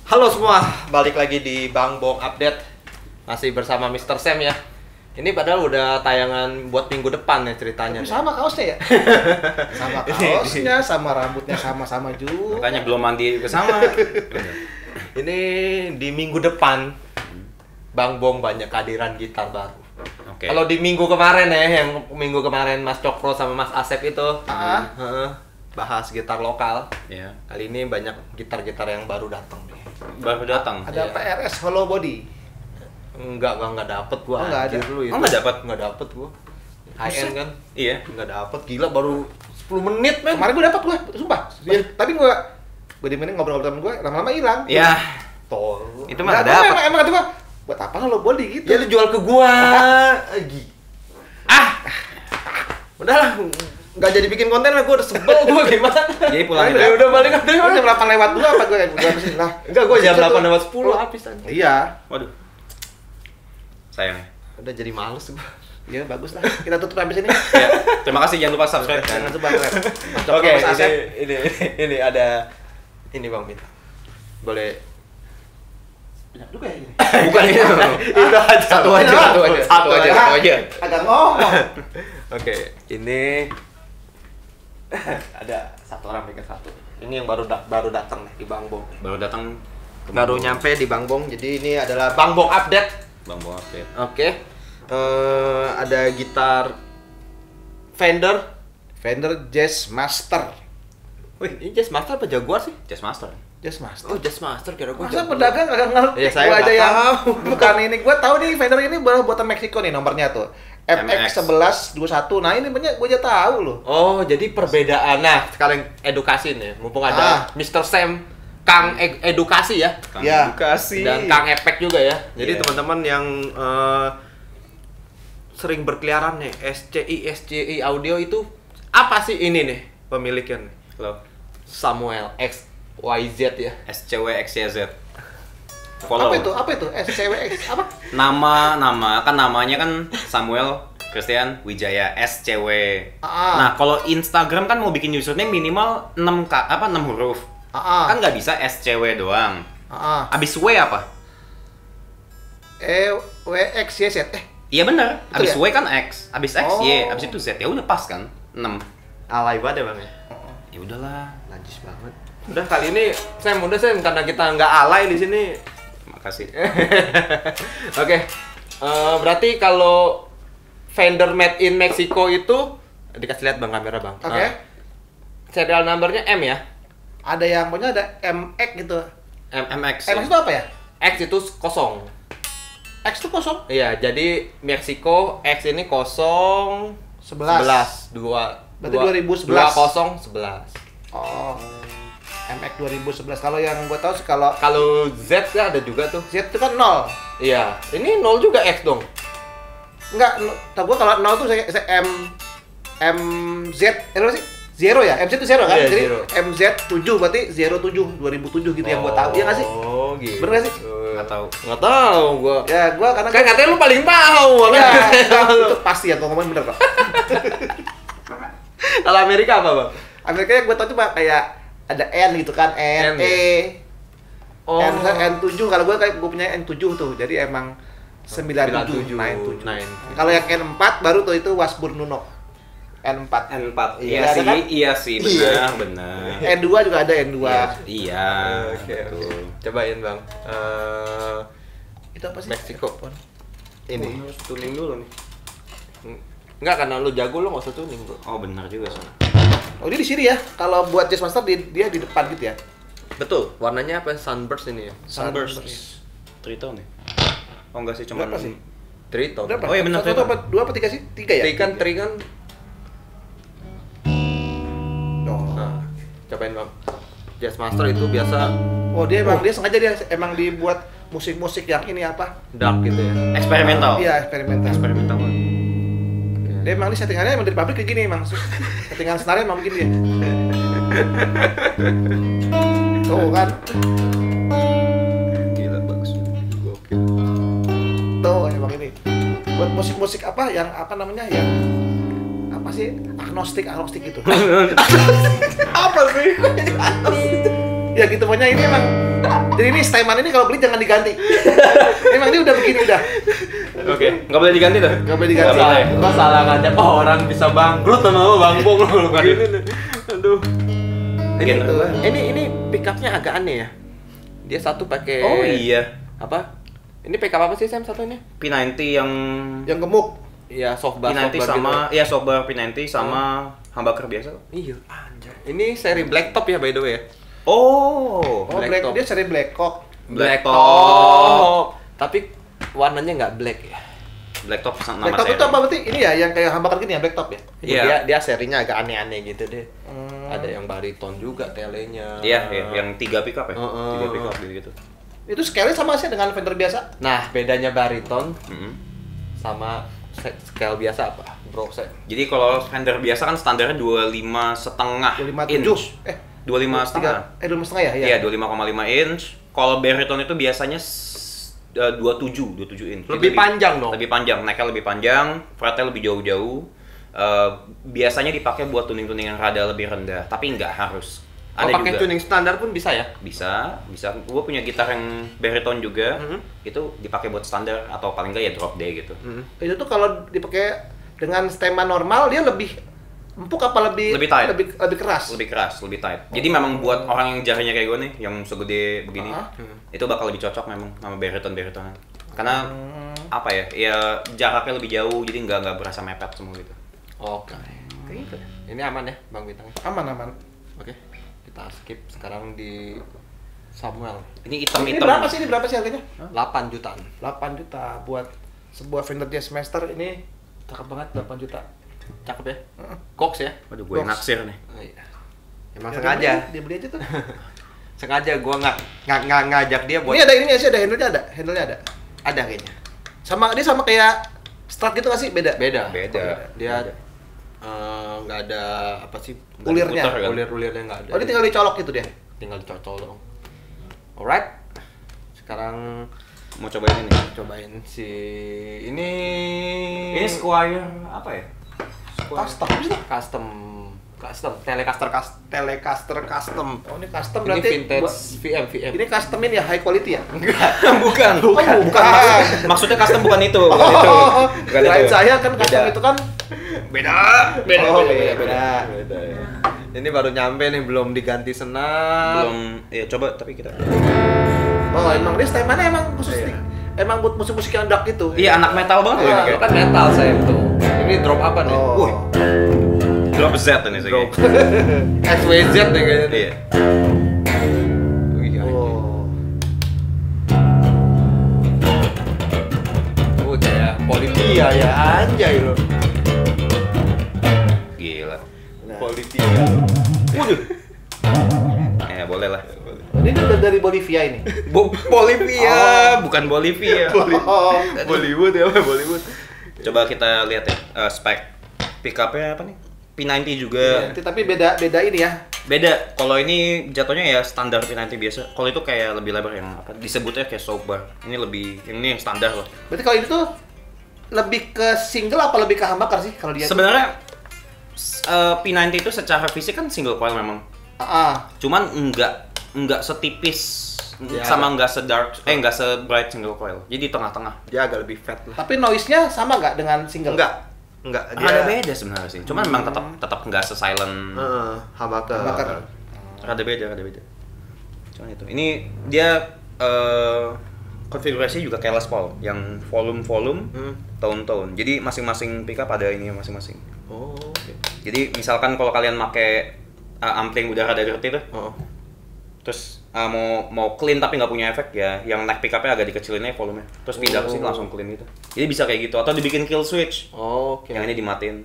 Halo semua, balik lagi di Bang Bong Update. Masih bersama Mr. Sam ya. Ini padahal udah tayangan buat minggu depan ya ceritanya. Tapi sama kaosnya ya? Sama kaosnya, sama rambutnya sama-sama juga. Makanya belum mandi bersama. Ini di minggu depan Bang Bong banyak kehadiran gitar baru. Oke. Kalau di minggu kemarin ya, yang minggu kemarin Mas Cokro sama Mas Asep itu bahas gitar lokal. Ya. Kali ini banyak gitar-gitar yang baru datang nih. Baru datang. Ada Iya. PRS Hollow Body. Enggak dapet gua. Oh, nggak ada. Anjir lu itu. Oh, nggak dapet? Nggak dapet gua. High end kan? Iya. Nggak dapet, gila baru 10 menit men. Kemarin gue dapat sumpah. Iya. Tapi gue di mana ngobrol-ngobrol temen gue, lama-lama hilang. Ya. Tol. Itu mah nggak dapat. Emang kata gue, buat apa Hollow Body gitu? Ya lu jual ke gua. Udahlah, nggak jadi bikin konten lah, gua udah sebel gua gimana. Jadi pulang Ya udah balik aja. Gue jam 8 lewat dulu apa gue habisin lah. Enggak, gua jam Maksudnya 8 tuh- lewat 10 habis aja. Iya. Waduh. Sayang. Udah jadi males gua. Ya bagus lah. Kita tutup habis ini. Ya. Terima kasih, jangan lupa subscribe Jangan dan lupa keren. Oke, ini ada ini Bang Mita. Boleh Banyak juga ya ini. bukan itu. itu aja. Satu aja. Agak ngomong. Oke, ini ada satu orang bikin satu. Ini yang baru datang nih di Bang Bong. Baru datang. Baru nyampe di Bang Bong. Jadi ini adalah Bang Bong Update. Bang Bong update. Oke. Ada gitar Fender Jazz Master. Wih, ini Jazz Master apa Jaguar sih? Jazz Master. Jazz Master. Oh, Jazz Master kira gua. Masa Jaguar. pedagang agak ngerti? Ya, saya Gua aja nggak yang tahu. bukan ini. Gua tahu nih Fender ini baru buatan Meksiko nih nomornya tuh. FX1121. Nah, ini banyak gua aja tahu loh. Oh, jadi perbedaan. Nah, sekalian edukasi nih. Mumpung ada Mr. Sam, Kang Edukasi ya. Kang Ya. edukasi. Dan Kang Efek juga ya. Jadi Iya. teman-teman yang sering berkeliaran nih SCI audio itu apa sih ini nih pemiliknya nih? Halo. Samuel X YZ ya. SCWXYZ. Follow. Apa itu? SCWX apa? Nama kan namanya kan Samuel Christian Wijaya SCW. Nah, kalau Instagram kan mau bikin username minimal 6 huruf. Kan nggak bisa SCW doang. Abis W apa? WXYZ. Iya bener. Betul Abis ya? W kan X, abis X Oh. Y, abis itu Z. Ya udah pas kan? 6. Alay banget ya Bang ya. Ya udahlah. Najis banget. Udah kali ini Sam karena kita nggak alay di sini. Makasih. Oke. Berarti kalau Fender made in Mexico itu dikasih lihat Bang kamera Bang. Oke. Serial numbernya M ya. Ada yang punya ada MX gitu. MX. MX itu apa ya? X itu kosong. X itu kosong. Iya, jadi Meksiko X ini 0 11 Berarti 2011. 2011. Oh. MX 2011. Kalau yang gua tahu sih kalau Kalau Z ya ada juga tuh. Z itu kan 0. Iya, ini 0 juga X dong. Enggak, tahu gua kalau 0 tuh saya MZ, apa sih? Zero ya? MZ itu zero kan? Iya, Jadi zero. MZ 7 berarti 07 gitu yang gua tahu. Iya nggak sih? Oh, gitu. Bener nggak sih? Nggak tahu. Nggak tahu gua. Ya, gua karena Kan katanya lu paling tahu. ya, makanya. itu pasti ya, gua ngomongin bener kok. Kalau Amerika apa, Bang? Amerika yang gua tahu cuma kayak ada N gitu kan, N N, ya? E, Oh. N7. Kalau gua kayak gua punya N7 tuh. Jadi emang 97, 97. Kalau yang N4 baru tuh itu Washburn Nuno. N4. N4. Iya, ada kan? Iya sih, Iya. benar. N2 juga ada N2. Iya. Oke, Betul. cobain, Bang. Itu apa sih? Meksiko. Ini. Harus tuning dulu nih. Enggak, karena lu jago lu nggak usah tuning, Bro. Oh, benar juga soalnya. Oh, dia di sini ya. Kalau buat Jazz Master dia di depan gitu ya. Betul. Warnanya apa? Sunburst ini ya. Sunburst. Tritone nih. Oh enggak sih, cuma Berapa sih? Tritone. Berapa? Oh, iya benar, Satu itu. apa? Dua apa tiga sih? Tiga ya? Tri kan. Oh. Nah, cobain, Bang. Jazz Master itu biasa Oh, dia sengaja dia emang dibuat musik-musik yang ini apa? dark gitu ya. eksperimental. Iya, eksperimental. Eksperimental. Dia emang ini settingannya emang dari pabrik kayak gini emang. Settingan senarnya emang begini ya. Tuh kan. Gila bagus. Gokil. Tuh emang ini. Buat musik-musik apa yang apa namanya yang apa sih agnostik gitu. Apa sih? Ya gitu pokoknya ini emang Jadi ini Steinman ini kalau beli jangan diganti. Emang dia udah begini udah. Oke, nggak boleh diganti tuh? Nggak boleh diganti. Gua salah ngajak orang bisa bangkrut sama Bang Bong lu begini. Aduh. Ini pickupnya agak aneh ya. Dia satu pakai. Oh iya. Apa? Ini pickup apa sih Sam satu ini? P90 yang gemuk. Iya, softbar P90 sama gitu. ya softbar P90 sama humbucker biasa. Iya, anjay. Ini seri blacktop ya by the way ya. Oh, Black dia seri Blacktop. Blacktop. Tapi warnanya nggak black ya. Blacktop nama Blacktop seri. itu apa berarti? Ini ya yang kayak humbucker gini ya Blacktop ya? Iya. Dia serinya agak aneh-aneh gitu deh. Ada yang bariton juga telenya. Iya, yang 3 pickup ya. 3 pickup gitu. Itu scale sama sih dengan Fender biasa? Nah, bedanya bariton sama scale biasa apa? Bro, saya. Jadi kalau Fender biasa kan standarnya 25,5 inch. 25,5. 25,5 ya? Iya, 25,5 inch. Kalau bariton itu biasanya 27 inch. Lebih panjang dong. Lebih panjang, necknya lebih panjang, fretnya lebih jauh-jauh. Biasanya dipakai buat tuning-tuning yang rada lebih rendah, tapi nggak harus. Ada pakai tuning standar pun bisa ya? Bisa. Gue punya gitar yang bariton juga, itu dipakai buat standar atau paling nggak ya drop D gitu. Itu tuh kalau dipakai dengan Steinman normal dia lebih empuk apa lebih tight. lebih keras? Lebih keras, lebih tight. Jadi memang buat orang yang jarinya kayak gue nih, yang segede begini, itu bakal lebih cocok memang sama bariton-baritonan. Karena apa ya? Ya jaraknya lebih jauh, jadi nggak berasa mepet semua gitu. Oke. Kayak gitu. Ini aman ya, Bang Bintang? Aman. Oke. Kita skip sekarang di Samuel. Ini hitam-hitam. Ini berapa sih harganya? 8 jutaan. 8 juta buat sebuah Fender Jazzmaster ini cakep banget 8 juta. Cakep ya? Cox ya? Waduh, gue naksir nih. Oh, iya. Emang Ya, sengaja. Dia beli aja tuh. Sengaja gua nggak ngajak dia buat. Ini ada ininya sih, ada handle-nya ada. Ada kayaknya. Dia sama kayak Strat gitu nggak sih? Beda. Beda. Dia Beda. nggak ada apa sih? Ulirnya. diputar, kan? Ulir-ulirnya nggak ada. Oh, ini tinggal dicolok gitu dia. Tinggal dicocol dong. Alright. Sekarang Mau cobain ini. cobain si ini. Ini Squire apa ya? Custom Telecaster custom. Oh, ini custom Ini berarti vintage VM. Ini custom ini ya high quality ya? bukan. Bukan. Maksudnya custom bukan itu. Bukan Lain itu. saya kan custom Beda. itu kan Beda. Beda. Ini baru nyampe nih, belum diganti senap. Belum. Ya coba tapi kita. Oh, emang dia Steinman emang khusus nih. Emang buat musik-musik yang dark itu. Iya, anak metal banget loh ini Itu kayak. kan metal saya tuh. Ini drop apa nih? Oh. Drop Z ini sih. Drop XYZ nih kayaknya. Iya. Wih, Oh. kayak Politia ya, anjay lo. Gila. Politia. Waduh. Boleh lah. Ini udah dari Bolivia ini. Bolivia, bukan Bolivia. Oh. Bollywood ya, Bollywood. Coba kita lihat ya, spek pickupnya apa nih? P90 juga. Tapi beda ini ya. Beda. Kalau ini jatuhnya ya standar P90 biasa. Kalau itu kayak lebih lebar yang apa? Disebutnya kayak softbar. Ini yang standar loh. Berarti kalau ini tuh lebih ke single apa lebih ke humbucker sih kalau dia? Sebenarnya P90 itu secara fisik kan single coil memang. Cuman enggak setipis Ya, sama enggak enggak se-bright single coil. Jadi tengah-tengah. Dia agak lebih fat lah. Tapi noise-nya sama nggak dengan single? Enggak. Ada beda sebenarnya sih. Cuman memang tetap enggak se-silent. Humbucker. Ada beda. Cuman itu. Ini dia konfigurasinya juga kayak Les Paul yang volume tone. Jadi masing-masing pickup ada ini masing-masing. Oh, oke. Jadi misalkan kalau kalian pakai ampling udah rada dirty tuh, terus mau clean tapi nggak punya efek ya, yang neck pickupnya agak dikecilin aja volumenya, terus pindah ke sini langsung clean gitu. Jadi bisa kayak gitu, atau dibikin kill switch. Oke. Yang ini dimatiin.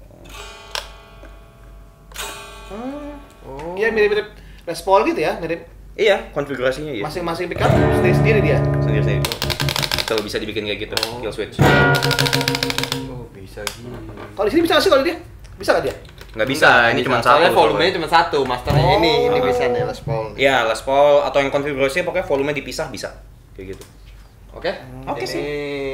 Iya mirip-mirip Les Paul gitu ya, mirip. Iya, konfigurasinya iya. Masing-masing pickup sendiri dia. Sendiri. Kalau bisa dibikin kayak gitu, kill switch. Oh, bisa gitu. Kalau di sini bisa nggak sih kalau dia? Bisa nggak dia? Nggak bisa, ini cuma satu. Soalnya volumenya cuma satu, masternya ini bisa nih Les Paul. Iya, Les Paul atau yang konfigurasinya pokoknya volumenya dipisah bisa. Kayak gitu. Oke. Oke sih.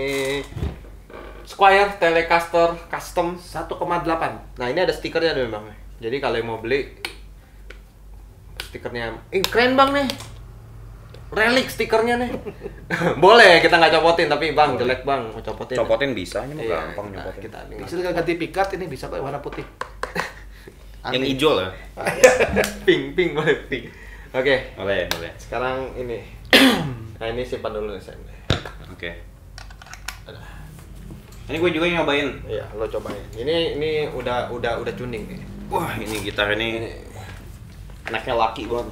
Squire Telecaster Custom. 1,8. Nah, ini ada stikernya tuh memang. Jadi kalau yang mau beli stikernya, keren bang nih. relik stikernya nih. Boleh kita nggak copotin tapi bang jelek bang mau copotin. Copotin bisa, ini mah Iya, gampang nah, nyopotin. kita Bisa ganti pikat ini bisa kok warna putih. Yang hijau lah. pink boleh pink. Oke. Boleh. Sekarang ini. Nah ini simpan dulu nih Sam. Oke. Ini gue juga nyobain. Iya, lo cobain. Ini udah tuning nih. Wah, ini gitar ini anaknya laki banget.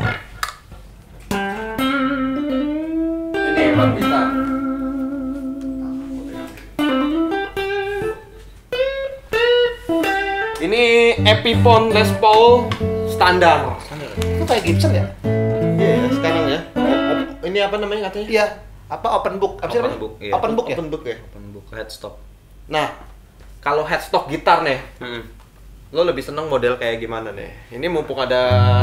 Ini bang gitar. Ini Epiphone Les Paul standar. Itu kayak Gibson ya? Iya, sekarang ya. Ini apa namanya katanya? Iya. Apa open book? Apa sih namanya? Open book, iya. Open book ya? Open book ya. Open book headstock. Nah, kalau headstock gitar nih, Hmm. lo lebih seneng model kayak gimana nih? Ini mumpung ada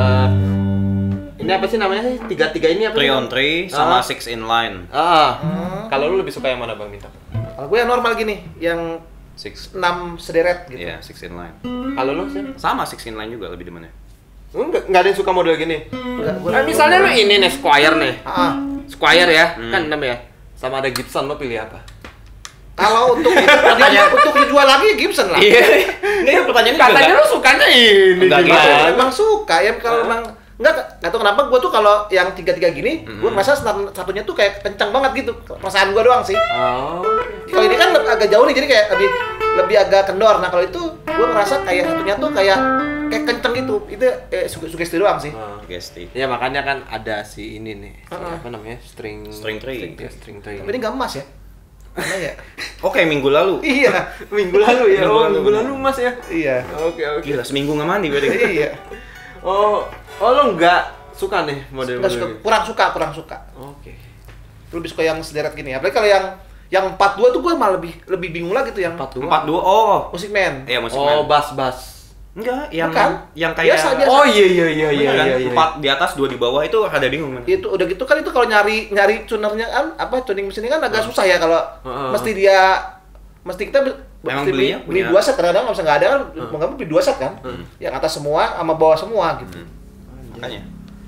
ini apa sih namanya sih? Tiga ini apa? 3 on 3 sama 6 in line. Kalau lo lebih suka yang mana Bang Bintang? Kalau gue yang normal gini, yang 6. 6 sederet gitu. Iya, 6 in line. Kalau lo sih? Sama 6 in line juga lebih demennya. Enggak ada yang suka model gini. Enggak, Misalnya lo ini nih Squire nih. Squire ya, Hmm. kan namanya. Sama ada Gibson, lo pilih apa? Kalau untuk untuk dijual lagi Gibson lah. Iya. Ini pertanyaannya juga Katanya lo sukanya ini Enggak gimana? gitu. Emang suka ya kalau emang nggak tahu kenapa gue tuh kalau yang tiga gini, gue merasa satunya tuh kayak kencang banget gitu. Perasaan gue doang sih. Oh. Kalau ini kan agak jauh nih, jadi kayak lebih agak kendor. Nah kalau itu gue ngerasa kayak satunya tuh kayak kenceng gitu. Itu sugesti doang sih. Gesti. Ya makanya kan ada si ini nih, si apa namanya? String tree. Ya, string tree. Tapi ini nggak emas ya? Mana ya? Oke, minggu lalu. Iya. Minggu lalu ya. Minggu lalu. Mas ya. Iya. Oke. Gila, seminggu nggak mandi berarti. Iya. Oh, lo nggak suka nih model-model Nggak suka, gitu? kurang suka. Oke. Lebih suka yang sederet gini. Apalagi kalau yang 42 tuh gue malah lebih bingung lagi tuh yang 42. 42. Oh. Musik Man. Iya, musik Oh, man. bass. Enggak, yang Bukan. yang kayak Biasa. Oh iya. Bener kan? 4 di atas, 2 di bawah itu rada bingung kan. Itu udah gitu kan, itu kalau nyari tunernya kan tuning mesinnya kan agak susah ya kalau mesti kita Memang mesti belinya beli punya- 2 set, kadang nggak bisa nggak ada kan, mau nggak mau beli 2 set kan, yang atas semua sama bawah semua gitu. Makanya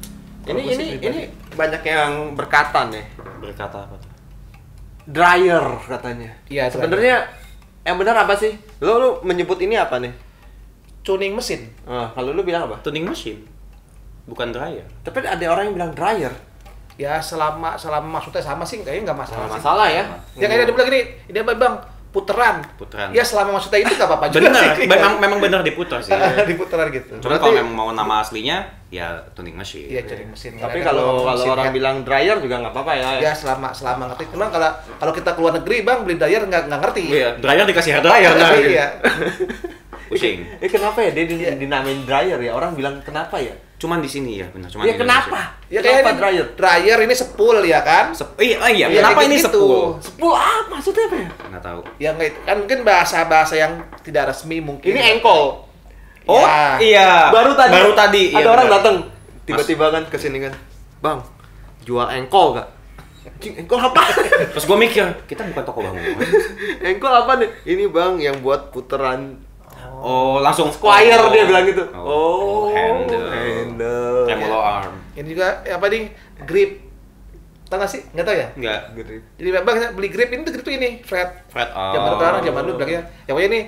Ini banyak yang berkata nih. berkata apa tuh? Dryer katanya. Iya, Sebenarnya yang benar apa sih? Lo menyebut ini apa nih? Tuning mesin. Kalau lu bilang apa? Tuning mesin. Bukan dryer. Tapi ada orang yang bilang dryer. Ya selama maksudnya sama sih kayaknya nggak masalah. sih. Masalah ya. Ya kayak dia bilang gini, ini apa bang? Puteran. Puteran. Ya selama maksudnya itu nggak apa-apa juga Bener, sih. memang bener diputar sih. Di puteran gitu. Cuma kalau memang mau nama aslinya, ya tuning mesin. Iya, tuning mesin. Tapi Kadang kalau mesin orang kan. bilang dryer juga nggak apa-apa ya. Ya selama ngerti. Cuman kalau kita keluar negeri bang beli dryer nggak ngerti. Iya, dryer dikasih hair dryer nah. Iya. Pusing. Kenapa ya dia dinamain dryer ya? Orang bilang kenapa ya? Cuman di sini ya, benar. Cuman Ya di kenapa? Ya Kenapa kayak dryer? Dryer ini sepul ya kan? Iya, Iya, kenapa kayak ini gitu. sepul? Sepul apa? Maksudnya apa ya? Nggak tahu. Ya nggak, kan mungkin bahasa yang tidak resmi mungkin. Ini engkol. Oh, Ya. iya. Baru tadi. Iya, Ada orang benar. datang tiba-tiba kan kesini kan. Bang, jual engkol gak? Anjing, engkol apa? Terus gue mikir, kita bukan toko bangunan. Engkol apa nih? Ini bang yang buat puteran Oh, langsung Squire dia bilang gitu. Oh, handle. Handle. Tremolo arm. Ini juga apa nih? Grip. Tahu nggak sih? Nggak tahu ya? Enggak. Jadi bang beli grip ini tuh grip tuh ini, Fred. Fred arm. Zaman dulu bilangnya. Yang pokoknya ini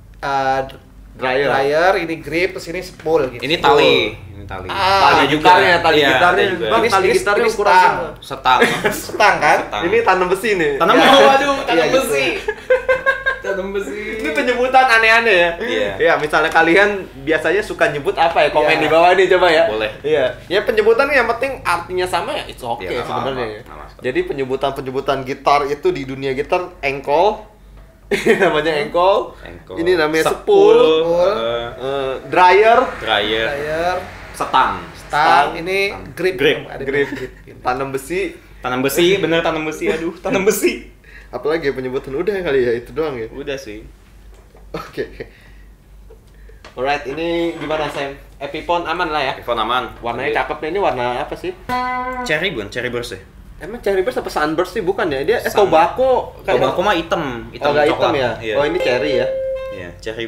dryer, ini grip, terus ini spool gitu. Ini tali. Ini tali. Tali juga. gitarnya, tali Iya, gitarnya. ada juga. Bang, Ini- tali ini- gitarnya ini ukuran stang. sama. Setang. Setang kan? Setang. Ini tanam besi nih. Tanam Ya. waduh, tanam Iya, gitu. besi. Tanam besi. Ini penyebutan aneh-aneh ya. Iya. Ya, misalnya kalian biasanya suka nyebut apa ya? Komen Iya. di bawah nih coba ya. Boleh. Iya. Ya penyebutan yang penting artinya sama ya, it's okay Iya, nggak sebenarnya. apa-apa, ya. nggak masalah. Jadi penyebutan gitar itu di dunia gitar engkol. Namanya engkol. Ini namanya sepul. Dryer. Dryer. Dryer, Setang. stang, ini grip. Grip. Ada Grip. grip. Tanam besi. Tanam besi, bener tanam besi. Aduh, tanam besi. Apalagi ya penyebutan udah kali ya, itu doang ya. Udah sih. Oke. Alright, ini gimana Sam? Epiphone aman lah ya. Telepon aman. Warnanya cakep nih, ini warna apa sih? Cherry bukan? Cherry burst ya? Emang cherry burst apa sunburst sih? Bukan ya? Dia Sun- tobacco. Tobacco mah hitam. Oh, nggak hitam coklat. ya? Iya. Oh, ini cherry ya? Iya, cherry burst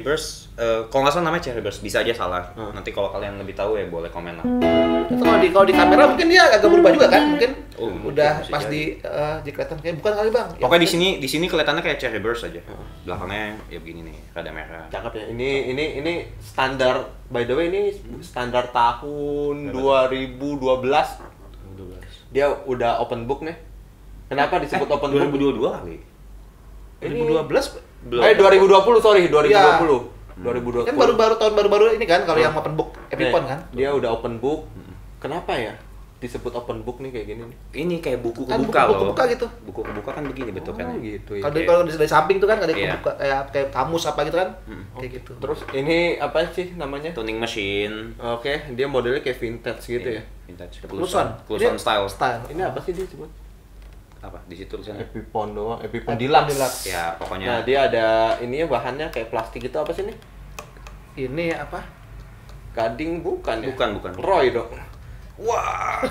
kalau nggak salah namanya cherry burst, bisa aja salah. Nanti kalau kalian lebih tahu ya boleh komen lah. Itu kalau di kamera mungkin dia agak berubah juga kan? Mungkin udah mungkin pas di kelihatan kayak bukan kali Bang. Pokoknya di sini kelihatannya kayak cherry burst aja. Belakangnya ya begini nih, rada merah. Cakep ya. Ini standar, by the way ini standar tahun 2012. Dia udah open book nih. Kenapa disebut open book? 2022 kali. Ini 2012 2020, sorry, 2020. Ya. 2020. Kan baru-baru tahun baru-baru ini kan kalau yang open book Epipon kan. Dia udah open book. Kenapa ya disebut open book nih kayak gini nih? Ini kayak buku Kan kebuka loh. buku kebuka gitu. Buku kebuka kan begini bentukannya. Gitu ya. Kalau dari samping tuh kan ada Iya. kebuka kayak kamus apa gitu kan. Kayak gitu. Terus ini apa sih namanya? Tuning machine. Oke, dia modelnya kayak vintage gitu ya. Vintage. Kluson. Kluson style. Ini apa sih dia disebut? Apa di situ tulisannya? Epipon doang, Epipon Deluxe. Deluxe. Ya, Nah, pokoknya dia ada ininya bahannya kayak plastik itu apa sih nih? Ini apa? Gading bukan ya? bukan. Roy dong. Wah.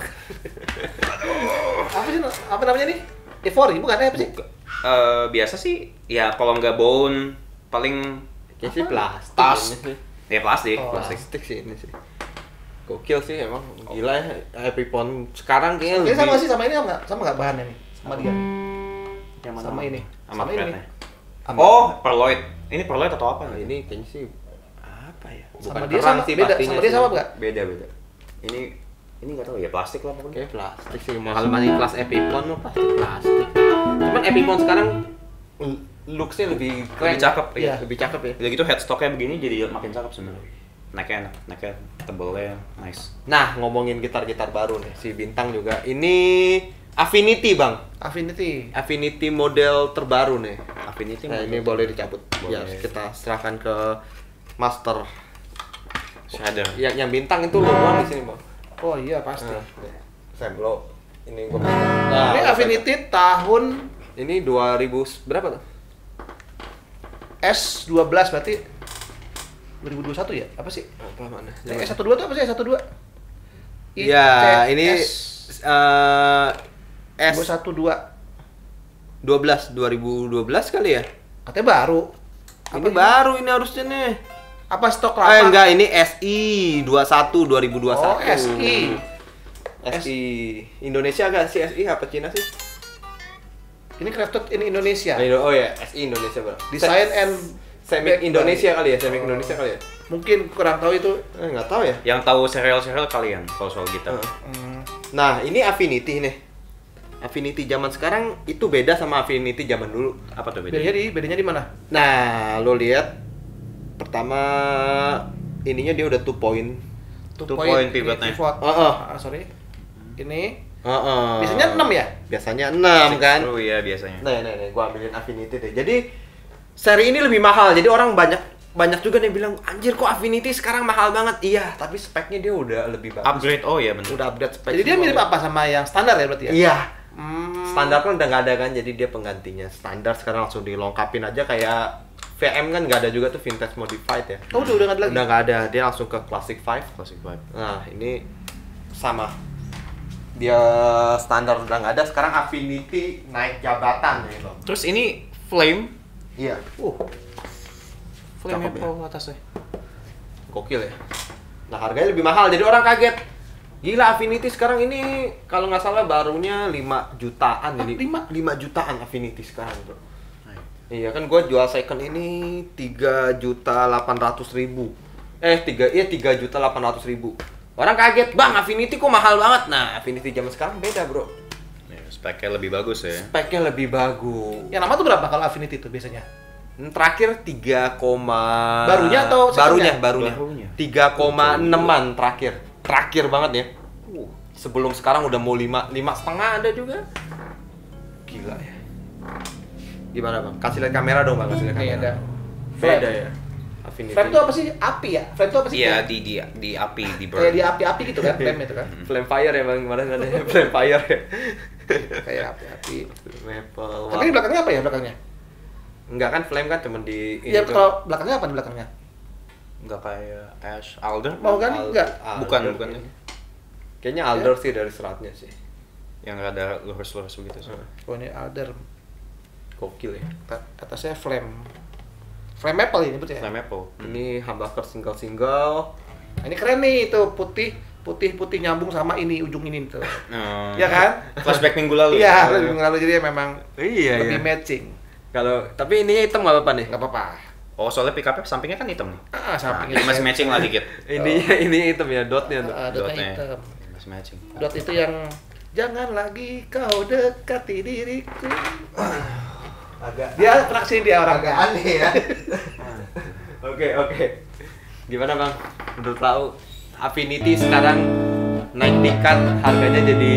Apa namanya nih? Ivory bukan apa sih? Biasa sih ya kalau nggak bone paling Kayak sih plastik. Tas. ini sih. ya plastik, Oh. plastik. Sih ini sih. Gokil sih emang. Gila ya Epipon sekarang kayaknya Ini sama lebih. sih sama ini sama nggak bahannya nih? Sama dia. Yang mana? Sama ini. Sama ini. threadnya. Oh, perloid. Ini perloid atau apa? Nah, ini kayaknya sih apa ya? Sama Bukan dia kerang sama sih beda. pastinya Sama dia sih. sama nggak? Beda. Ini nggak tahu ya, plastik lah pokoknya. Kayak plastik sih. Mahal masih kelas Epipon mah plastik. Cuman Epipon sekarang looks-nya lebih keren. Lebih cakep, iya. Lebih cakep ya. Udah gitu headstocknya begini jadi makin cakep sebenarnya. Necknya enak, necknya tebelnya nice. Nah, ngomongin gitar-gitar baru nih, si Bintang juga. Ini Affinity, Bang. Affinity model terbaru nih. Affinity Nah, model ini boleh dicabut. Boleh. Ya, kita serahkan ke Master. Shader. Yang Bintang itu lo doang di sini, Bang. Oh iya pasti. Saya belum. Ini gua. Ini Affinity tahun Ini 2000 berapa tuh? S12 berarti 2021 ya? Apa sih? Apa mana? Yang S12 itu apa sih S12? Iya, ini S 212. 2012 kali ya? Katanya baru. Ini baru ini harusnya nih. Apa stok lama? Enggak, ini SI 21 2021. Oh, SI. SI Indonesia gak sih SI apa Cina sih? Ini crafted in Indonesia. Oh ya, SI Indonesia, Bro. Design and Semik Indonesia kali ya, Semik Indonesia kali ya. mungkin kurang tahu itu. Nggak tahu ya. Yang tahu serial kalian kalau soal gitar. Nah, ini Affinity nih. Affinity zaman sekarang itu beda sama Affinity zaman dulu. Apa tuh bedanya? Bedanya di mana? Nah, lo lihat pertama ininya dia udah 2 point. 2 point pivotnya. Pivot. Heeh. Sorry. Ini Heeh. biasanya 6 ya? Biasanya 6 kan. Oh iya biasanya. Nih, gua ambilin Affinity deh. Jadi seri ini lebih mahal. Jadi orang banyak juga nih bilang, "Anjir kok Affinity sekarang mahal banget." Iya, tapi speknya dia udah lebih bagus. Upgrade, oh iya benar. Udah upgrade spek. Jadi dia semua. mirip apa sama yang standar ya berarti ya? Iya. Standar kan udah nggak ada kan, jadi dia penggantinya. Standar sekarang langsung dilengkapin aja kayak VM kan nggak ada juga tuh vintage modified ya. Oh, udah nggak ada lagi. Udah nggak ada, dia langsung ke Classic 5. Classic vibe. Nah, ini sama. Dia standar udah nggak ada, sekarang Affinity naik jabatan gitu. Terus ini flame. Iya. Flame Cakep ya. apa atasnya? Gokil ya. Nah, harganya lebih mahal, jadi orang kaget. Gila, Affinity sekarang ini kalau nggak salah barunya 5 jutaan. Jadi 5 jutaan Affinity sekarang, Bro. Iya kan gue jual second ini 3.800.000. 3.800.000. Orang kaget, "Bang, Affinity kok mahal banget?" Nah, Affinity zaman sekarang beda, Bro. Ya, speknya lebih bagus ya. Speknya lebih bagus. Yang nama tuh berapa kalau Affinity itu biasanya? Terakhir 3, Barunya atau barunya? Barunya. 3,6-an terakhir. Terakhir banget ya. Sebelum sekarang udah mau 5,5 ada juga. Gila ya. Gimana, Bang? Kasih lihat kamera dong, Bang. Kasih lihat Nih kamera. ada. Beda ya. Affinity. Flame itu apa sih? Api ya? Flame itu apa sih? Iya di api di burn. Kayak di api-api gitu kan, flame itu kan. Flame fire ya, Bang. Kemarin ada flame fire ya. Kayak api-api. Maple. Tapi di belakangnya apa ya belakangnya? Enggak kan flame kan cuma di Iya, tuh. kalau belakangnya apa di belakangnya? Enggak kayak ash alder. Mau kan? Enggak. Bukan. Kayaknya alder sih dari seratnya sih. Yang ada lurus-lurus begitu sih. Oh, ini alder. Gokil ya. Atasnya flame. Frame maple ini betul ya? Frame maple. Ini humbucker single. Nah, ini keren nih itu putih nyambung sama ini ujung ini tuh. Ya kan? Flashback minggu lalu. Iya, minggu lalu jadi memang lebih matching. Kalau tapi ini hitam nggak apa-apa nih? Nggak apa-apa. Oh, soalnya pick up-nya sampingnya kan hitam nih. Sampingnya masih matching lah dikit. Ini hitam ya, dotnya tuh. Dotnya hitam. Masih matching. Dot itu yang jangan lagi kau dekati diriku. Dia traksi dia orang agak aneh ya. Oke. Gimana Bang? Menurut tahu Affinity sekarang naik tingkat, harganya jadi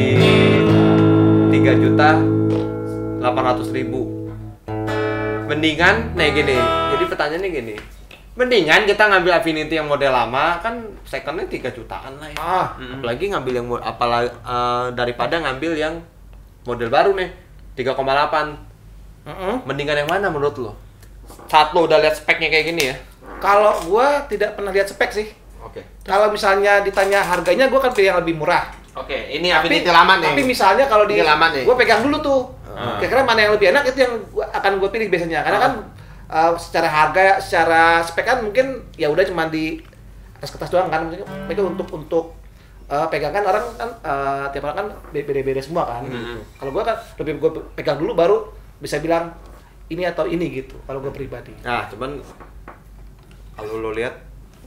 3.800.000. Mendingan gini. Jadi pertanyaannya gini. Mendingan kita ngambil Affinity yang model lama, kan secondnya 3 jutaan lah ya. Apalagi ngambil yang daripada ngambil yang model baru nih 3,8. Mendingan yang mana menurut lo? Saat lo udah lihat speknya kayak gini ya? Kalau gua tidak pernah lihat spek sih. Oke. Kalau misalnya ditanya harganya, gua kan pilih yang lebih murah. Oke, ini Affinity lama nih. Tapi misalnya kalau gua pegang dulu tuh. Kira-kira mana yang lebih enak, itu yang akan gua pilih biasanya. Karena kan secara harga, secara spek kan mungkin ya udah cuma di atas kertas doang kan. Maksudnya untuk pegangan orang kan tiap orang kan beda-beda semua kan. Kalau gua kan lebih gua pegang dulu baru bisa bilang ini atau ini gitu kalau gue pribadi. Nah, cuman kalau lo lihat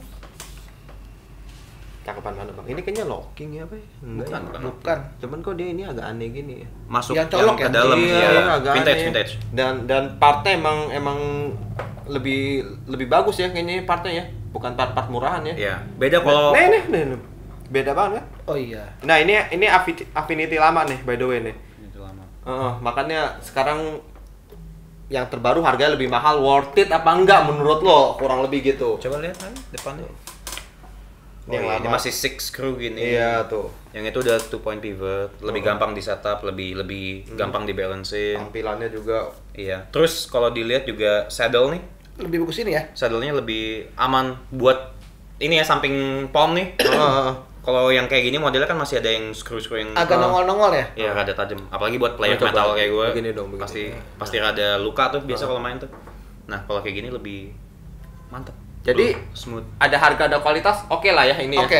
cakapan mana Bang? Ini kayaknya locking ya, apa ya? Bukan. Cuman kok dia ini agak aneh gini ya. Masuk yang colok ke ya? dalam. Iya, agak vintage. Dan partnya emang lebih bagus ya kayaknya partnya ya. Bukan part murahan ya. Iya. Beda kalau Nih. Beda banget kan? Oh iya. Nah, ini Affinity lama nih by the way nih. Makanya sekarang yang terbaru harganya lebih mahal, worth it apa enggak menurut lo? Kurang lebih gitu. Coba lihat kan depannya. Ini masih 6 screw gini. Iya tuh. Yang itu udah 2 point pivot, lebih gampang di setup, lebih gampang di balancein. Tampilannya juga. Iya. Terus kalau dilihat juga saddle nih, Lebih bagus ini ya. saddle-nya lebih aman buat ini ya, samping palm nih. Kalau yang kayak gini modelnya kan masih ada yang screw yang Agak nongol-nongol ya. Iya, rada tajam. Apalagi buat player Coba, metal kayak gue. begini dong, begini. Pasti rada luka tuh biasa kalau main tuh. Nah, kalau kayak gini lebih mantap. Jadi smooth. Ada harga ada kualitas, oke lah ya ini ya. Oke,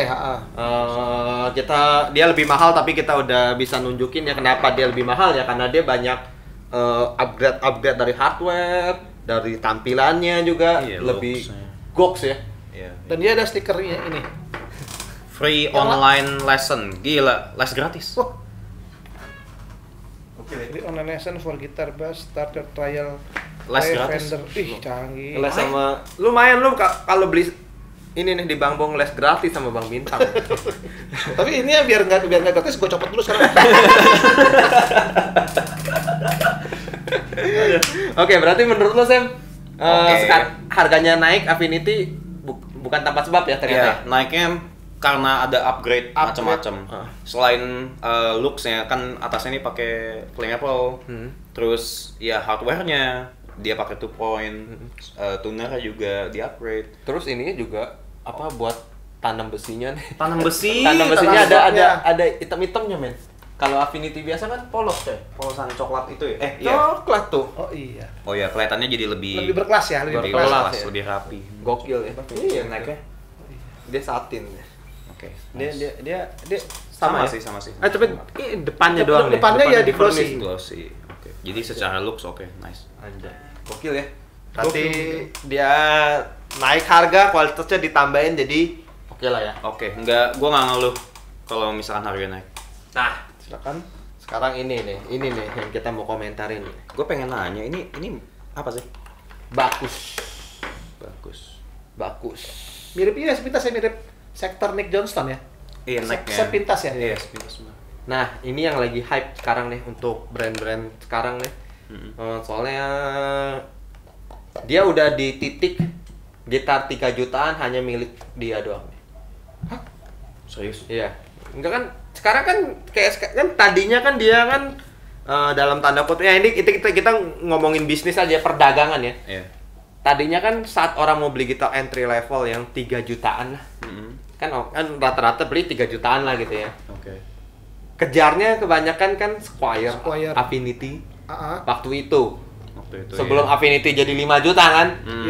dia lebih mahal tapi kita udah bisa nunjukin ya kenapa dia lebih mahal ya, karena dia banyak upgrade dari hardware, dari tampilannya juga lebih goks ya. Iya. Dan dia ada stikernya ini. Free online lesson. Gila, les gratis. Wah. Jadi online lesson for guitar, bass, starter, trial, Les gratis. Fender. Ih, canggih. Les sama lumayan lu kalau beli ini nih di Bang Bong les gratis sama Bang Bintang. Tapi ini ya biar nggak gratis, gue copot dulu sekarang. Oke, berarti menurut lo Sam, harganya naik Affinity bukan tanpa sebab ya ternyata. Iya, naiknya karena ada upgrade macam-macam. Selain looks-nya kan atasnya ini pakai flame maple. Terus ya hardware-nya dia pakai 2 point. Tunernya juga di-upgrade. Terus ininya juga apa buat tanam besinya nih. Tanam besi. Tanam besinya ada hitam-hitamnya, men. Kalau Affinity biasa kan polos coy. Polosan coklat itu ya? Coklat tuh. Oh iya. Oh ya, kelihatannya jadi lebih berkelas ya, lebih berkelas. ya. lebih rapi. Gokil ya. Iya, naiknya. Dia satin ya. Oke. Dia Sama ya? sih. Tapi depannya doang nih. Depannya ya di glossy. Glossy. Oke. Jadi secara looks oke, nice. Anjay. Gokil ya. Berarti dia naik harga, kualitasnya ditambahin jadi oke lah ya. Oke, gua nggak ngeluh kalau misalkan harga naik. Nah, Silakan. sekarang ini nih yang kita mau komentarin. Gue pengen nanya, ini apa sih? Bagus. Miripnya sepintas ya, mirip sektor Nick Johnston ya. Iya, naiknya. Sepintas ya. Iya, sepintas semua. Nah, ini yang lagi hype sekarang nih untuk brand-brand sekarang nih. Soalnya dia udah di titik gitar 3 jutaan hanya milik dia doang. Hah? Serius? Iya. Enggak kan sekarang kan kan tadinya kan dia kan dalam tanda kutip ya, ini kita ngomongin bisnis aja, perdagangan ya. Iya. Tadinya kan saat orang mau beli gitar entry level yang 3 jutaan lah. Kan rata-rata beli 3 jutaan lah gitu ya. Oke. Kejarnya kebanyakan kan Squier. Affinity. Uh-huh. Waktu itu. Waktu itu. Sebelum iya. Affinity jadi 5 juta kan. Iya.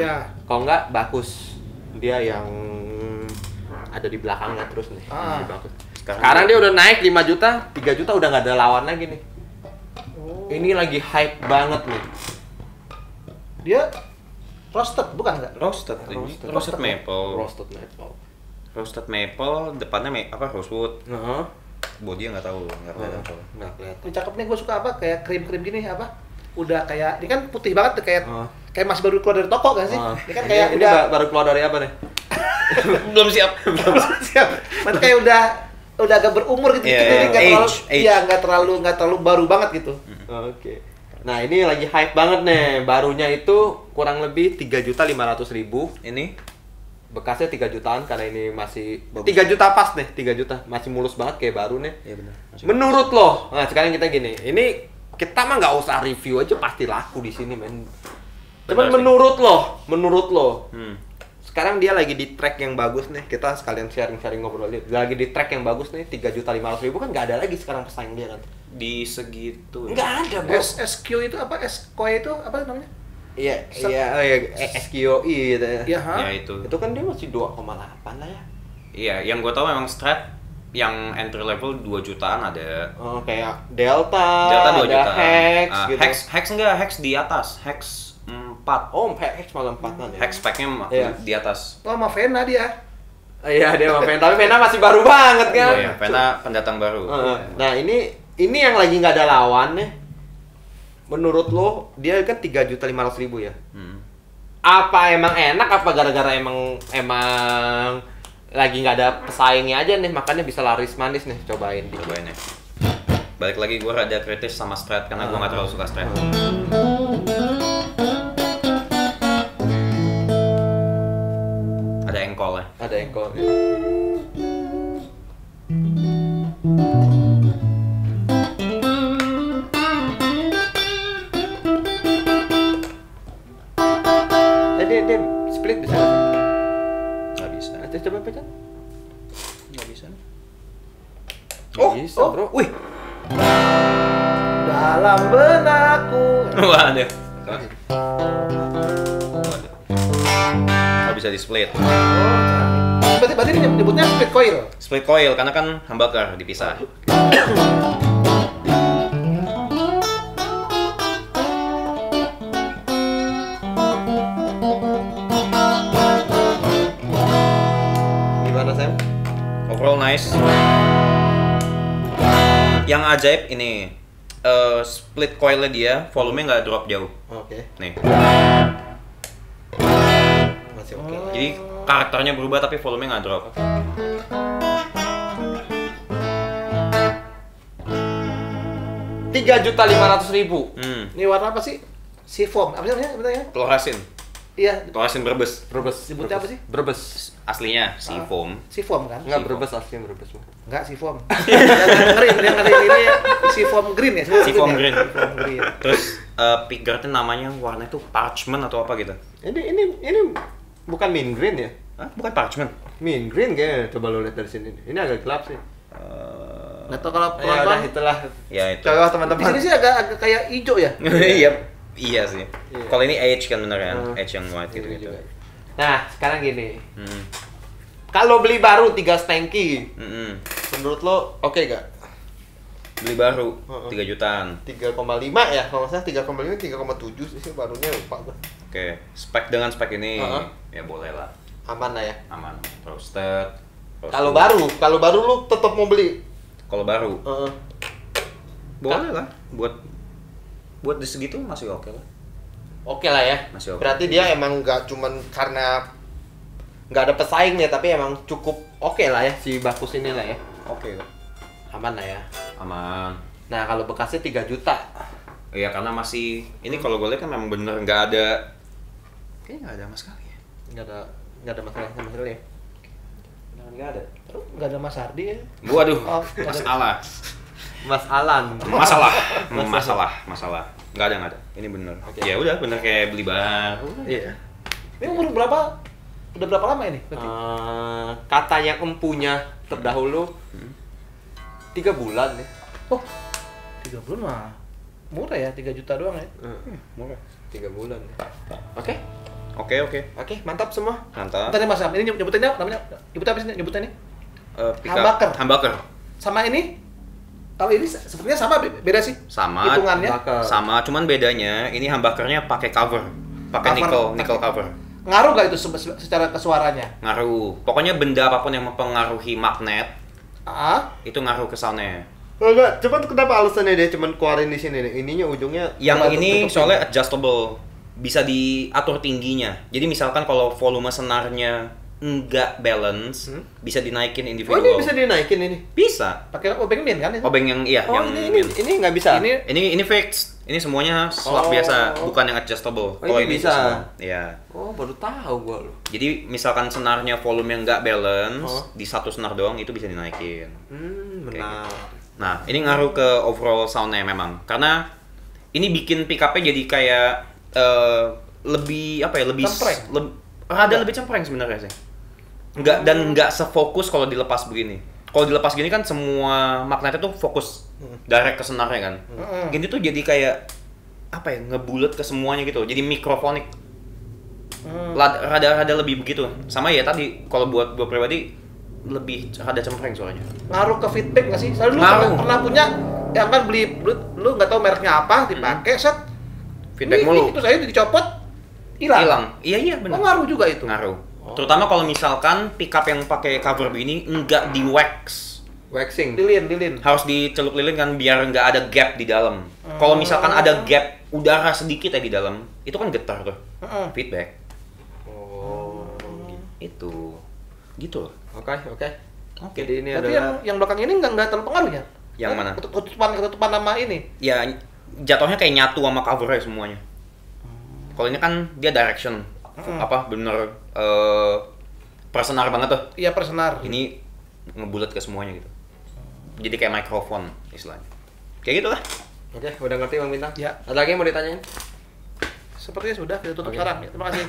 Kalau enggak bagus. Dia yang ada di belakangnya terus nih. Bagus. Sekarang dia udah naik 5 juta, 3 juta udah nggak ada lawan lagi nih. Ini lagi hype banget nih. Dia roasted bukan enggak? Roasted maple. Roasted maple. Depannya rosewood. Bodinya nggak tahu, nggak kelihatan. Ini cakep nih, gue suka apa kayak krim-krim gini apa? Udah kayak ini kan putih banget kayak masih baru keluar dari toko kan sih? Ini kan kayak ini udah baru keluar dari apa nih? Belum siap. Berarti kayak udah agak berumur gitu, jadi nggak terlalu baru banget gitu. Oke. Nah ini lagi hype banget nih, barunya itu kurang lebih 3.500.000. Ini bekasnya 3 jutaan karena ini masih 3 juta pas nih, 3 juta masih mulus banget kayak baru nih. Iya benar. Menurut lo, nah sekarang kita gini, ini kita mah nggak usah review aja pasti laku di sini men. Cuman menurut lo, sekarang dia lagi di track yang bagus nih. Kita sekalian sharing ngobrol dia. Lagi di track yang bagus nih, 3.500.000 kan nggak ada lagi sekarang pesaing dia kan. Di segitu. Nggak ada bro. SQ itu apa? SQE itu apa namanya? Iya, SQI gitu ya. Ya itu. Itu kan dia masih 2,8 lah ya. Iya, yang gue tahu memang strat yang entry level 2 jutaan ada. Oh, kayak Delta 2 jutaan. Hex gitu. Hex enggak, Hex di atas. Hex 4. Oh, Hex malah 4-an ya. Hex pack-nya di atas. Oh, sama Vena dia. Iya, dia sama Vena, tapi Vena masih baru banget kan. Oh iya, Vena pendatang baru. Nah, ini yang lagi nggak ada lawan nih. Menurut lo, dia kan 3.500.000 ya? Apa emang enak? Apa gara-gara emang lagi nggak ada pesaingnya aja nih, makanya bisa laris manis nih, cobain ya. Balik lagi, gue rada kritis sama strat karena gue nggak terlalu suka strat. Ada engkol ya? Ada engkol ya. Dia split bisa nggak bisa. Coba pencet. Nggak bisa. Bisa bro. Wih. Dalam benakku. Waduh. Nggak bisa di split. Berarti ini nyebutnya split coil. Split coil karena kan humbucker dipisah. Overall nice. Yang ajaib ini split coilnya dia volumenya nggak drop jauh. Oke. Nih. Masih oke. Jadi karakternya berubah tapi volumenya nggak drop. $3.500.000. Ini warna apa sih? Seafoam. Apa sih namanya? Klorasin. Iya. Klorasin Brebes. Sebutnya apa sih? Brebes. Aslinya seafoam. Seafoam kan? Enggak Brebes aslinya Brebes. Enggak seafoam. Yang ngeri ini seafoam green ya? Seafoam green. Seafoam green. Terus pick guardnya namanya warna itu parchment atau apa gitu? Ini bukan mint green ya? Hah? Bukan parchment. Mint green kayaknya. Coba lo lihat dari sini. Ini agak gelap sih. Nggak tahu kalau Ya udah itulah. Ya itu. Coba di teman-teman. sini sih agak kayak hijau ya? Iya sih. Iya. Kalau ini H kan bener kan? H yang white gitu-gitu. Nah, sekarang gini. Kalau beli baru 3 stanky, menurut lo oke gak? Beli baru 3 jutaan. 3,5 ya, kalau nggak salah 3,5, 3,7 sih barunya lupa gue. Oke, spek ini ya boleh lah. Aman lah ya. Aman. Roasted. Kalau baru lu tetap mau beli? Kalau baru, boleh lah. Buat di segitu masih oke lah. Oke lah ya. Masih oke. Berarti dia emang nggak cuman karena nggak ada pesaingnya, tapi emang cukup oke lah ya si Bakus ini lah ya. Oke. Aman lah ya. Aman. Nah kalau bekasnya 3 juta. Iya karena masih ini kalau gue lihat kan memang bener nggak ada. Kayaknya nggak ada sama sekali ya. Nggak ada masalah sama sekali ya. Nggak ada. Nggak ada Mas Ardi ya? Waduh. Oh, masalah. Mas Alan. Masalah. Nggak ada. Ini bener. Okay. Ya udah bener kayak beli baru. Iya. Ini umur berapa? Udah berapa lama ini? Kata yang empunya terdahulu 3 bulan ya. Oh, 3 bulan mah murah ya, 3 juta doang ya. Murah. 3 bulan ya. Oke. Oke, mantap semua. Mantap. Tadi Mas Sam, ini nyebutannya namanya nyebutannya? Humbucker. Sama ini? Kalau ini sepertinya sama, beda sih. Sama. Hitungannya. Sama, cuman bedanya ini humbuckernya pakai cover. Pakai nickel cover. Ngaruh gak itu secara kesuaranya? Ngaruh. Pokoknya benda apapun yang mempengaruhi magnet, itu ngaruh ke soundnya. Enggak, cuman kenapa alasannya dia cuman keluarin di sini nih? Ininya ujungnya yang ini soalnya adjustable. Bisa diatur tingginya. Jadi misalkan kalau volume senarnya enggak balance, bisa dinaikin individual. Oh, ini bisa dinaikin ini? Bisa. Pakai obeng min kan itu? Obeng yang yang ini nggak bisa. Ini fixed. Ini semuanya slug biasa, bukan yang adjustable. Kalau ini bisa. Iya. Oh, baru tahu gua loh. Jadi misalkan senarnya volume yang nggak balance, di satu senar doang itu bisa dinaikin. Benar. Nah, ini ngaruh ke overall soundnya memang. Karena ini bikin pick-up-nya jadi kayak lebih apa ya, rada lebih cempreng sebenarnya sih. Nggak sefokus kalau dilepas begini. Kalau dilepas gini kan semua magnetnya tuh fokus direct ke senarnya kan. Gini tuh jadi kayak apa ya, ngebulet ke semuanya gitu. Jadi mikrofonik. Rada lebih begitu. Sama ya tadi kalau buat gue pribadi lebih rada cempreng suaranya. Ngaruh ke feedback nggak sih? Saya dulu pernah punya yang kan beli lu nggak tahu mereknya apa, dipakai set feedback mulu. Itu saya dicopot hilang. Iya benar. Ngaruh juga itu. Ngaruh. Terutama kalau misalkan pickup yang pakai cover ini enggak di waxing. Lilin. Harus dicelup lilin kan biar nggak ada gap di dalam. Kalau misalkan ada gap udara sedikit ya di dalam, itu kan getar tuh. Feedback. Itu. Gitu loh. Oke. Jadi ini tapi adalah yang belakang ini nggak terlalu pengaruh ya? Yang mana? Ketutupan nama ini. Ya jatuhnya kayak nyatu sama covernya semuanya. Kalau ini kan dia direction. Bener persenar banget tuh. Iya, persenar. Ini ngebulet ke semuanya gitu. Jadi kayak mikrofon istilahnya. Kayak gitu lah. Oke, udah ngerti Bang Bintang? Ya. Ada lagi yang mau ditanyain? Sepertinya sudah, kita tutup sekarang. Ya, terima kasih.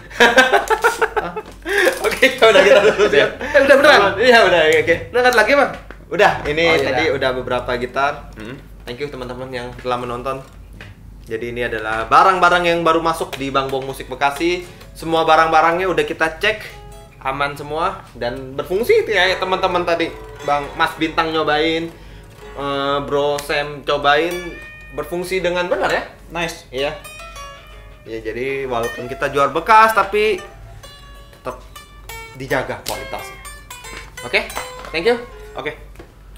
Oke, udah kita tutup ya. Udah beneran? Iya, udah. Oke. Udah nggak lagi, Bang? Udah, ini tadi udah beberapa gitar. Thank you teman-teman yang telah menonton. Jadi ini adalah barang-barang yang baru masuk di Bang Bong Musik Bekasi. Semua barang-barangnya udah kita cek, aman semua dan berfungsi ya teman-teman tadi. Bang Mas Bintang nyobain, Bro Sam cobain, berfungsi dengan benar ya. Nice. Iya. Ya jadi walaupun kita jual bekas tapi tetap dijaga kualitasnya. Oke, thank you. Oke.